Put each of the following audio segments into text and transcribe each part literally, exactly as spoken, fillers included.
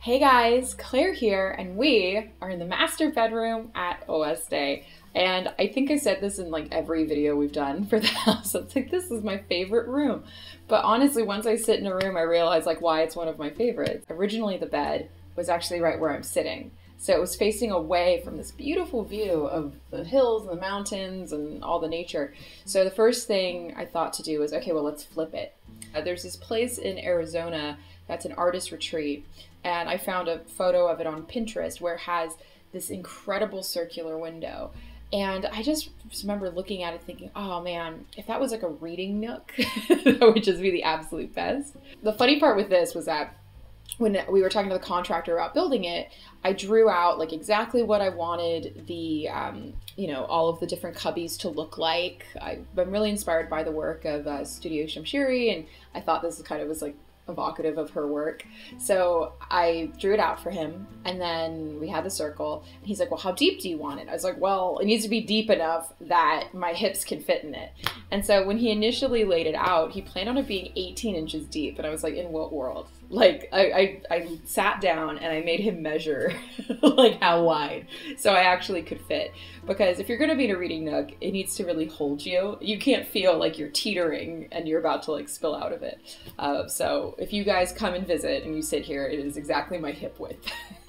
Hey guys, Claire here, and we are in the master bedroom at Oeste. And I think I said this in like every video we've done for the house. It's like, this is my favorite room. But honestly, once I sit in a room, I realize like why it's one of my favorites. Originally, the bed was actually right where I'm sitting. So it was facing away from this beautiful view of the hills and the mountains and all the nature. So the first thing I thought to do was, okay, well, let's flip it. Uh, there's this place in Arizona that's an artist retreat. And I found a photo of it on Pinterest where it has this incredible circular window. And I just remember looking at it thinking, oh man, if that was like a reading nook, that would just be the absolute best. The funny part with this was that when we were talking to the contractor about building it, I drew out like exactly what I wanted the, um, you know, all of the different cubbies to look like. I've been really inspired by the work of uh, Studio Shamshiri, and I thought this kind of was like evocative of her work. So I drew it out for him, and then we had the circle, and he's like, well, how deep do you want it? I was like, well, it needs to be deep enough that my hips can fit in it. And so when he initially laid it out, he planned on it being eighteen inches deep, and I was like, in what world? Like, I, I, I sat down and I made him measure like how wide, so I actually could fit. Because if you're going to be in a reading nook, it needs to really hold you. You can't feel like you're teetering and you're about to like spill out of it. Uh, so if you guys come and visit and you sit here, it is exactly my hip width.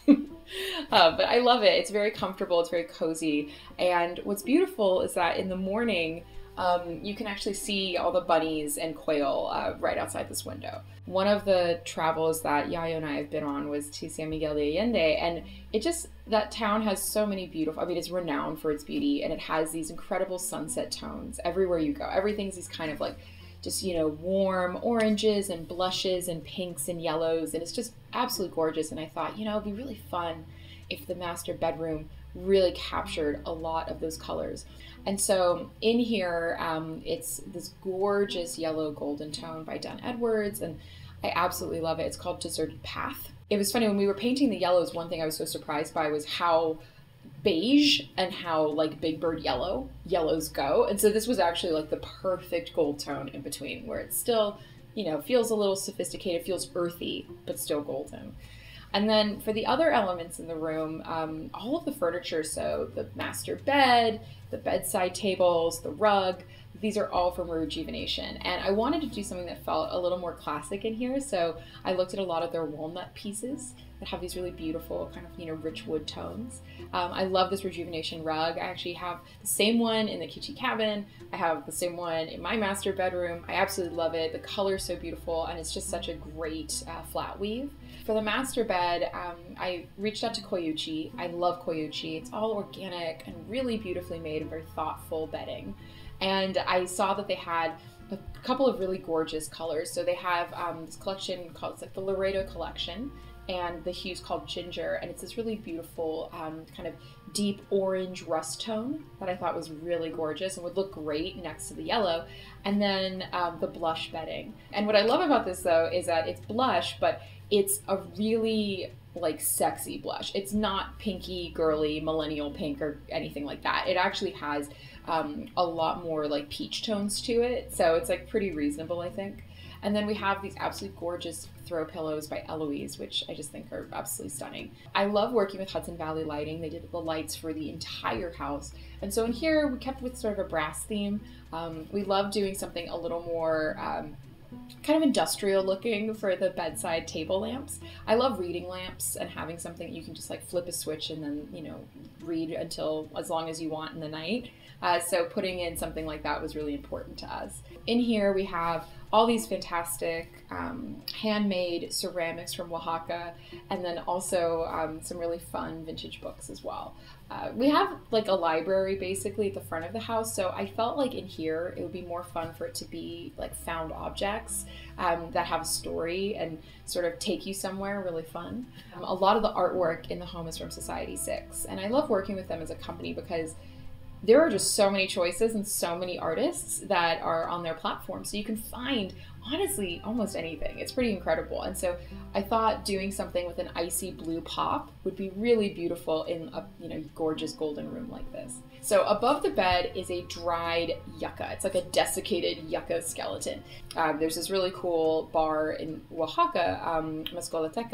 uh, but I love it. It's very comfortable. It's very cozy. And what's beautiful is that in the morning, Um, you can actually see all the bunnies and quail uh, right outside this window. One of the travels that Yayo and I have been on was to San Miguel Allende, and it just, that town has so many beautiful, I mean, it's renowned for its beauty, and it has these incredible sunset tones everywhere you go. Everything's these kind of like, just, you know, warm oranges and blushes and pinks and yellows, and it's just absolutely gorgeous. And I thought, you know, it'd be really fun if the master bedroom really captured a lot of those colors. And so in here, um, it's this gorgeous yellow golden tone by Dunn Edwards, and I absolutely love it. It's called Deserted Path. It was funny, when we were painting the yellows, one thing I was so surprised by was how beige and how like big bird yellow yellows go. And so this was actually like the perfect gold tone in between, where it still, you know, feels a little sophisticated, feels earthy, but still golden. And then for the other elements in the room, um, all of the furniture, so the master bed, the bedside tables, the rug, these are all from Rejuvenation. And I wanted to do something that felt a little more classic in here, so I looked at a lot of their walnut pieces that have these really beautiful kind of, you know, rich wood tones. Um, I love this Rejuvenation rug. I actually have the same one in the Coyuchi cabin. I have the same one in my master bedroom. I absolutely love it. The color is so beautiful, and it's just such a great uh, flat weave. For the master bed, um, I reached out to Coyuchi. I love Coyuchi. It's all organic and really beautifully made and very thoughtful bedding. And I saw that they had a couple of really gorgeous colors. So they have um, this collection called, it's like the Laredo collection, and the hue's called Ginger, and it's this really beautiful um, kind of deep orange rust tone that I thought was really gorgeous and would look great next to the yellow. And then um, the blush bedding. And what I love about this though is that it's blush, but it's a really like sexy blush. It's not pinky, girly, millennial pink or anything like that. It actually has um, a lot more like peach tones to it. So it's like pretty reasonable, I think. And then we have these absolutely gorgeous throw pillows by Eloise, which I just think are absolutely stunning. I love working with Hudson Valley Lighting. They did the lights for the entire house. And so in here, we kept with sort of a brass theme. Um, we love doing something a little more um, kind of industrial looking for the bedside table lamps. I love reading lamps and having something you can just like flip a switch and then, you know, read until as long as you want in the night. Uh, so putting in something like that was really important to us. In here we have all these fantastic um, handmade ceramics from Oaxaca, and then also um, some really fun vintage books as well. Uh, we have like a library basically at the front of the house, so I felt like in here it would be more fun for it to be like found objects um, that have a story and sort of take you somewhere really fun. Um, a lot of the artwork in the home is from Society six, and I love working with them as a company because there are just so many choices and so many artists that are on their platform. So you can find, honestly, almost anything. It's pretty incredible. And so I thought doing something with an icy blue pop would be really beautiful in a, you know, gorgeous golden room like this. So above the bed is a dried yucca. It's like a desiccated yucca skeleton. Um, there's this really cool bar in Oaxaca, um, Mezcolateca,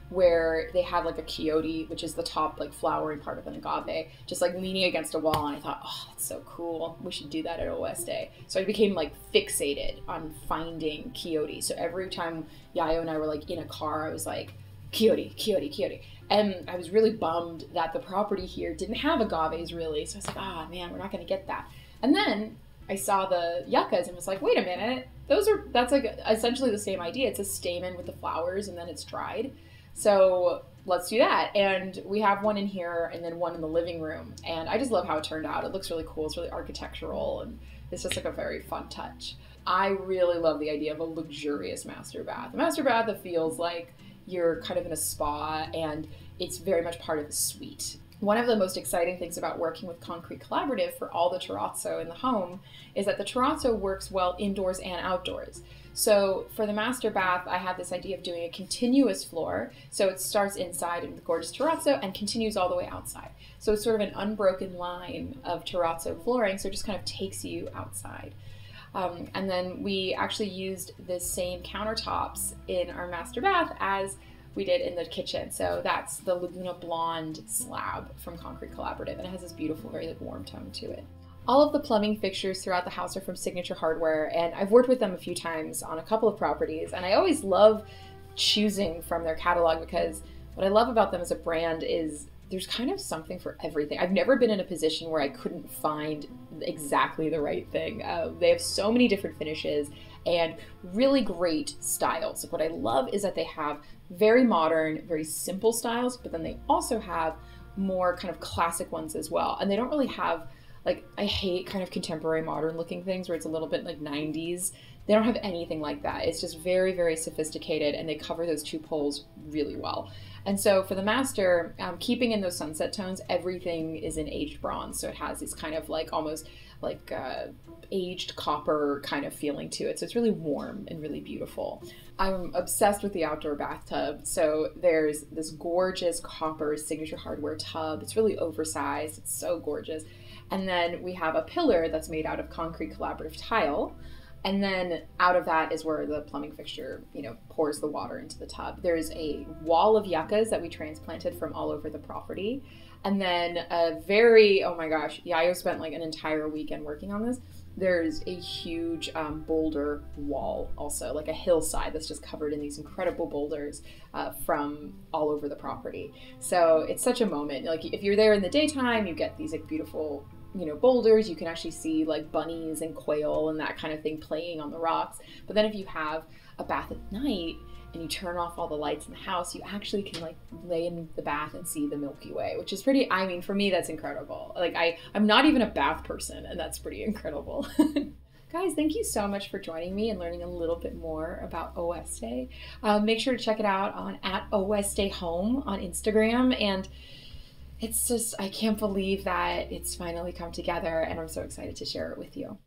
where they have like a Coyuchi, which is the top like flowering part of an agave, just like leaning against a wall. And I thought, oh, that's so cool. We should do that at Oeste. So I became like fixated on finding Coyuchi. So every time Yayo and I were like in a car, I was like, Coyuchi, Coyuchi, Coyuchi. And I was really bummed that the property here didn't have agaves really. So I was like, ah, oh, man, we're not going to get that. And then I saw the yuccas and was like, wait a minute, those are, that's like essentially the same idea. It's a stamen with the flowers and then it's dried. So let's do that. And we have one in here and then one in the living room. And I just love how it turned out. It looks really cool. It's really architectural and it's just like a very fun touch. I really love the idea of a luxurious master bath. A master bath that feels like you're kind of in a spa and it's very much part of the suite. One of the most exciting things about working with Concrete Collaborative for all the terrazzo in the home is that the terrazzo works well indoors and outdoors. So for the master bath, I have this idea of doing a continuous floor. So it starts inside in the gorgeous terrazzo and continues all the way outside. So it's sort of an unbroken line of terrazzo flooring, so it just kind of takes you outside. Um, and then we actually used the same countertops in our master bath as we did in the kitchen. So that's the Laguna Blonde slab from Concrete Collaborative, and it has this beautiful, very like warm tone to it. All of the plumbing fixtures throughout the house are from Signature Hardware, and I've worked with them a few times on a couple of properties, and I always love choosing from their catalog because what I love about them as a brand is there's kind of something for everything. I've never been in a position where I couldn't find exactly the right thing. Uh, they have so many different finishes and really great styles. What I love is that they have very modern, very simple styles, but then they also have more kind of classic ones as well. And they don't really have, like, I hate kind of contemporary modern looking things where it's a little bit like nineties. They don't have anything like that. It's just very, very sophisticated, and they cover those two poles really well. And so for the master, um, keeping in those sunset tones, everything is in aged bronze. So it has this kind of like almost like uh, aged copper kind of feeling to it. So it's really warm and really beautiful. I'm obsessed with the outdoor bathtub. So there's this gorgeous copper Signature Hardware tub. It's really oversized. It's so gorgeous. And then we have a pillar that's made out of Concrete Collaborative tile. And then out of that is where the plumbing fixture, you know, pours the water into the tub. There's a wall of yuccas that we transplanted from all over the property. And then a very, oh my gosh, Yayo spent like an entire weekend working on this. There's a huge um, boulder wall also, like a hillside that's just covered in these incredible boulders uh, from all over the property. So it's such a moment. Like if you're there in the daytime, you get these like beautiful, you know, boulders. You can actually see like bunnies and quail and that kind of thing playing on the rocks. But then if you have a bath at night and you turn off all the lights in the house, you actually can like lay in the bath and see the Milky Way, which is pretty, I mean, for me, that's incredible. Like I, I'm not even a bath person, and that's pretty incredible. Guys, thank you so much for joining me and learning a little bit more about Oeste. Um, make sure to check it out on at Oeste Home on Instagram. And it's just, I can't believe that it's finally come together, and I'm so excited to share it with you.